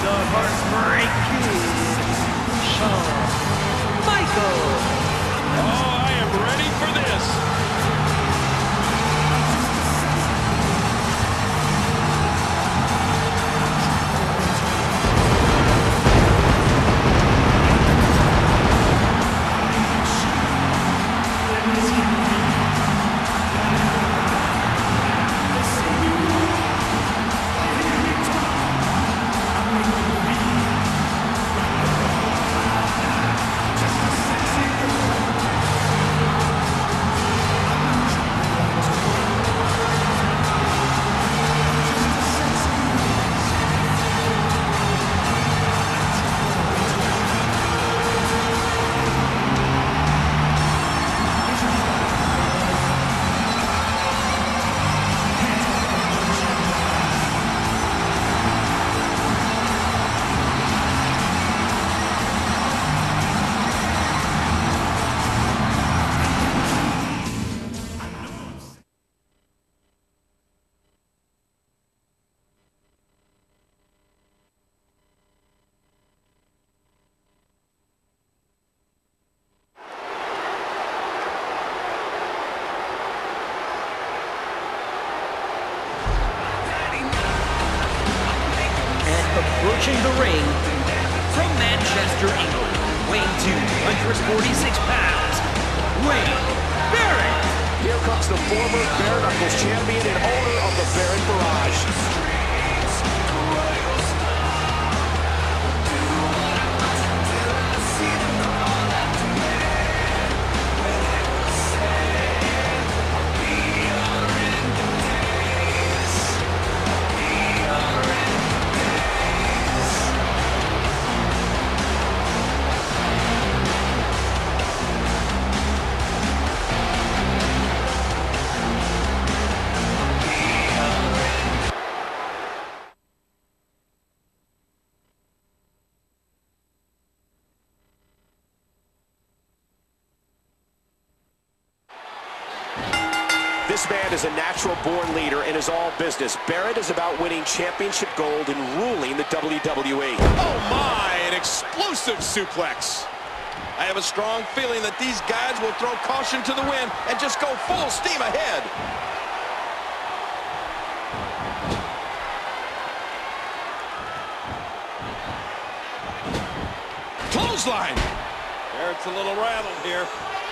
the Heartbreak Kid, Shawn Michaels. Oh, I am ready for this. Approaching the ring from Manchester, England, weighing 246 pounds, Wade Barrett. Here comes the former Bare Knuckles champion and owner of the Barrett Barrage. This man is a natural-born leader and is all business. Barrett is about winning championship gold and ruling the WWE. Oh my, an explosive suplex. I have a strong feeling that these guys will throw caution to the wind and just go full steam ahead. Clothesline. Barrett's a little rattled here.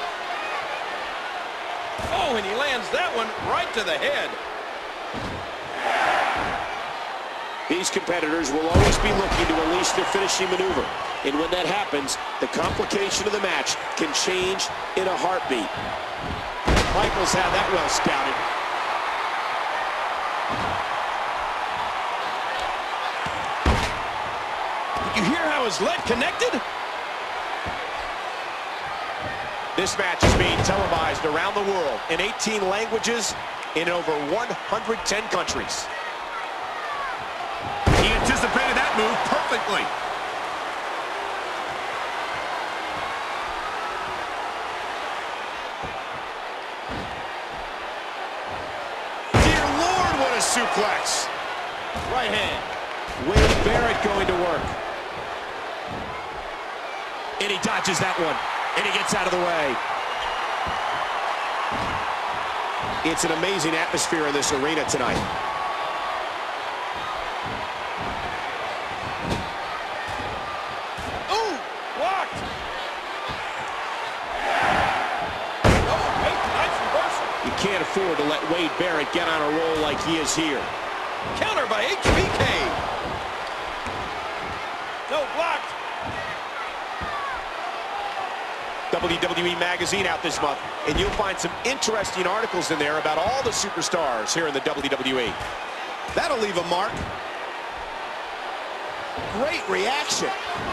Oh, and he lands that one right to the head. These competitors will always be looking to unleash their finishing maneuver. And when that happens, the complication of the match can change in a heartbeat. Michaels had that well scouted. You hear how his leg connected? This match is being televised around the world in 18 languages in over 110 countries. He anticipated that move perfectly. Dear Lord, what a suplex. Right hand. Wade Barrett going to work. And he dodges that one. And he gets out of the way. It's an amazing atmosphere in this arena tonight. Ooh, blocked. Oh, nice reversal. You can't afford to let Wade Barrett get on a roll like he is here. Counter by HBK. No, blocked. WWE Magazine out this month, and you'll find some interesting articles in there about all the superstars here in the WWE. That'll leave a mark. Great reaction.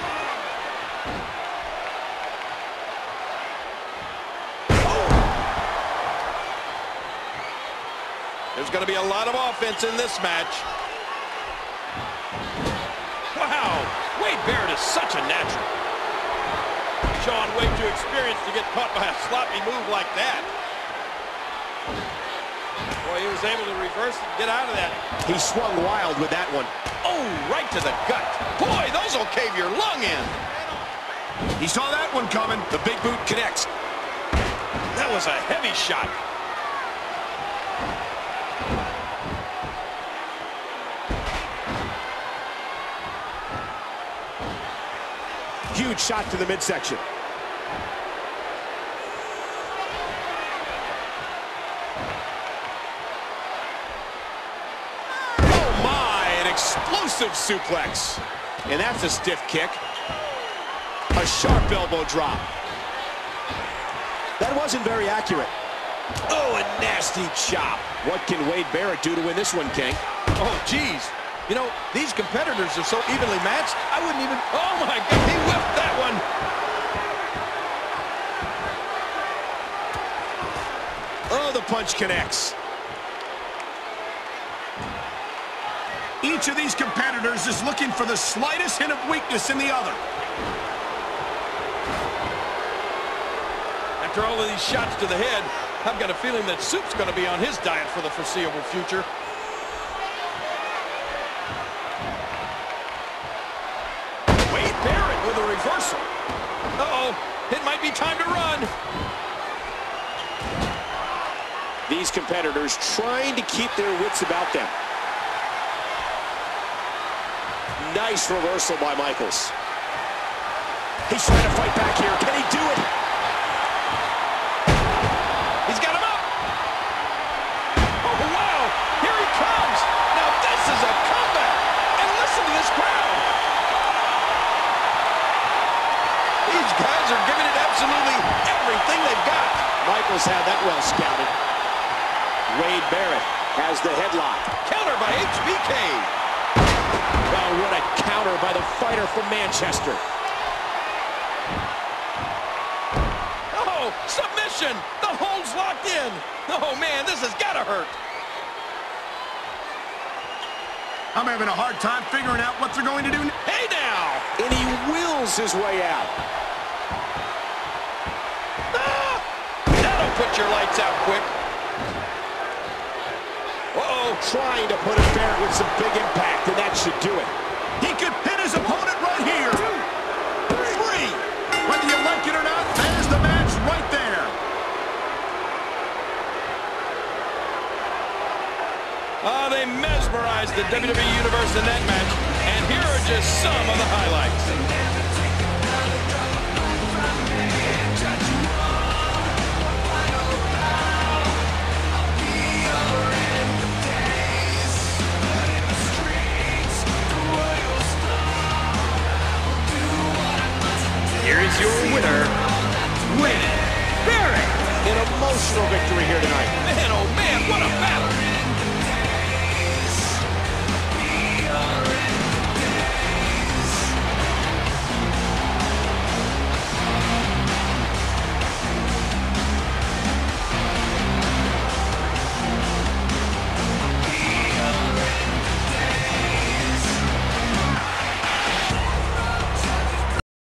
There's going to be a lot of offense in this match. Wow, Wade Barrett is such a natural. Shawn way too experienced to get caught by a sloppy move like that. Boy, he was able to reverse and get out of that. He swung wild with that one. Oh, right to the gut. Boy, those will cave your lung in. He saw that one coming. The big boot connects. That was a heavy shot. Huge shot to the midsection. Oh, my, an explosive suplex. And that's a stiff kick. A sharp elbow drop. That wasn't very accurate. Oh, a nasty chop. What can Wade Barrett do to win this one, King? Oh, geez. You know, these competitors are so evenly matched, I wouldn't even... Oh, my God, he whipped that one. Oh, the punch connects. Each of these competitors is looking for the slightest hint of weakness in the other. After all of these shots to the head, I've got a feeling that Soup's going to be on his diet for the foreseeable future. Wade Barrett with a reversal. Uh-oh, it might be time to run. These competitors trying to keep their wits about them. Nice reversal by Michaels. He's trying to fight back here. Can he do it? He's got him up. Oh, wow. Here he comes. Now this is a comeback. And listen to this crowd. These guys are giving it absolutely everything they've got. Michaels had that well scouted. Wade Barrett has the headlock. Counter by HBK. Oh, what a counter by the fighter from Manchester. Oh, submission. The hold's locked in. Oh, man, this has got to hurt. I'm having a hard time figuring out what they're going to do. Hey, now. And he wills his way out. Ah, that'll put your lights out quick. Uh-oh. Trying to put a Barrett with some big impact, and that should do it. He could pin his opponent right here. 2, 3. Whether you like it or not, there's the match right there. Oh, they mesmerized the WWE Universe in that match. And here are just some of the highlights. Here is your winner, Wade Barrett. An emotional victory here tonight. Man, oh man, what a battle.